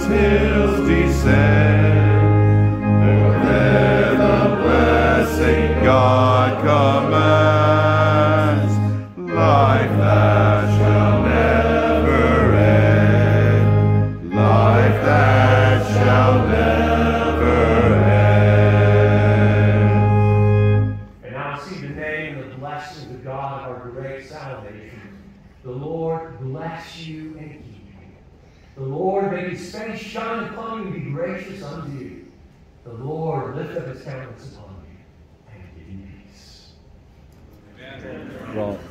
those hills descend, for there the blessing God commands, life that shall never end, life that shall never end. And now see the name and the blessings of God, our great salvation. The Lord bless you and keep you. The Lord make his face shine upon you and be gracious unto you. The Lord lift up his countenance upon you and give you peace. Amen.